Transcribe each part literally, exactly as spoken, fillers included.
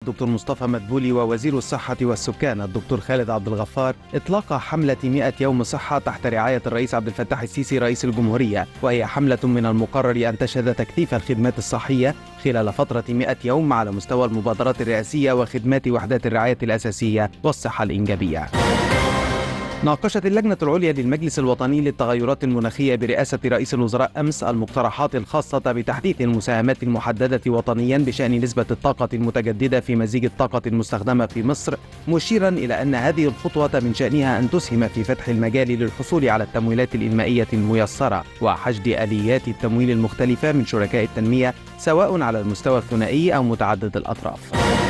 الدكتور مصطفى مدبولي ووزير الصحة والسكان الدكتور خالد عبد الغفار إطلاق حملة مئة يوم صحة تحت رعاية الرئيس عبد الفتاح السيسي رئيس الجمهورية، وهي حملة من المقرر أن تشهد تكثيف الخدمات الصحية خلال فترة مئة يوم على مستوى المبادرات الرئاسية وخدمات وحدات الرعاية الأساسية والصحة الإنجابية. ناقشت اللجنة العليا للمجلس الوطني للتغيرات المناخية برئاسة رئيس الوزراء أمس المقترحات الخاصة بتحديث المساهمات المحددة وطنيا بشأن نسبة الطاقة المتجددة في مزيج الطاقة المستخدمة في مصر، مشيرا إلى أن هذه الخطوة من شأنها أن تسهم في فتح المجال للحصول على التمويلات الإنمائية الميسرة وحشد آليات التمويل المختلفة من شركاء التنمية سواء على المستوى الثنائي أو متعدد الأطراف.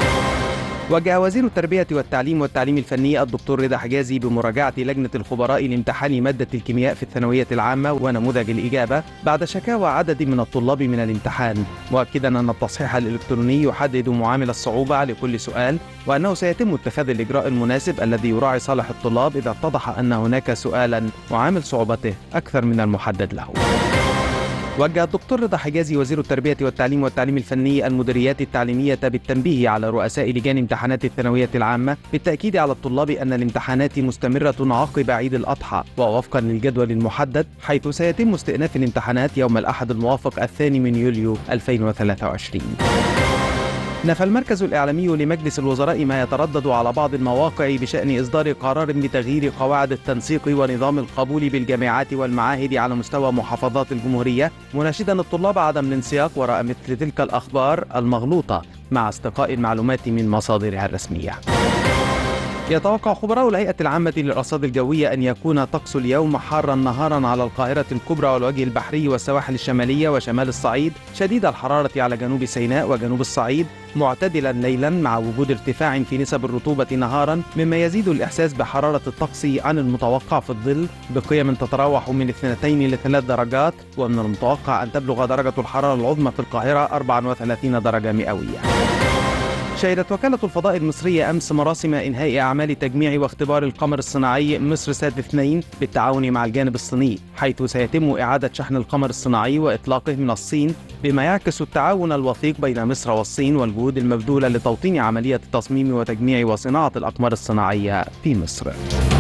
وجه وزير التربية والتعليم والتعليم الفني الدكتور رضا حجازي بمراجعة لجنة الخبراء لامتحان مادة الكيمياء في الثانوية العامة ونموذج الإجابة بعد شكاوى عدد من الطلاب من الامتحان، مؤكدا أن التصحيح الإلكتروني يحدد معامل الصعوبة لكل سؤال، وأنه سيتم اتخاذ الإجراء المناسب الذي يراعي صالح الطلاب إذا اتضح أن هناك سؤالا معامل صعوبته أكثر من المحدد له. وجه الدكتور رضا حجازي وزير التربية والتعليم والتعليم الفني المديريات التعليمية بالتنبيه على رؤساء لجان امتحانات الثانوية العامة بالتأكيد على الطلاب أن الامتحانات مستمرة عقب عيد الأضحى ووفقا للجدول المحدد، حيث سيتم استئناف الامتحانات يوم الأحد الموافق الثاني من يوليو ألفين وثلاثة وعشرين. نفى المركز الإعلامي لمجلس الوزراء ما يتردد على بعض المواقع بشأن إصدار قرار بتغيير قواعد التنسيق ونظام القبول بالجامعات والمعاهد على مستوى محافظات الجمهورية، مناشدا الطلاب عدم الانسياق وراء مثل تلك الأخبار المغلوطة مع استقاء المعلومات من مصادرها الرسمية. يتوقع خبراء الهيئة العامة للأرصاد الجوية أن يكون طقس اليوم حارا نهارا على القاهرة الكبرى والوجه البحري والسواحل الشمالية وشمال الصعيد، شديد الحرارة على جنوب سيناء وجنوب الصعيد، معتدلا ليلا مع وجود ارتفاع في نسب الرطوبة نهارا، مما يزيد الإحساس بحرارة الطقس عن المتوقع في الظل بقيم تتراوح من اثنتين لثلاث درجات، ومن المتوقع أن تبلغ درجة الحرارة العظمى في القاهرة أربعة وثلاثين درجة مئوية. شهدت وكالة الفضاء المصرية أمس مراسم إنهاء أعمال تجميع واختبار القمر الصناعي مصر سات اثنين بالتعاون مع الجانب الصيني، حيث سيتم إعادة شحن القمر الصناعي وإطلاقه من الصين، بما يعكس التعاون الوثيق بين مصر والصين والجهود المبذولة لتوطين عملية تصميم وتجميع وصناعة الأقمار الصناعية في مصر.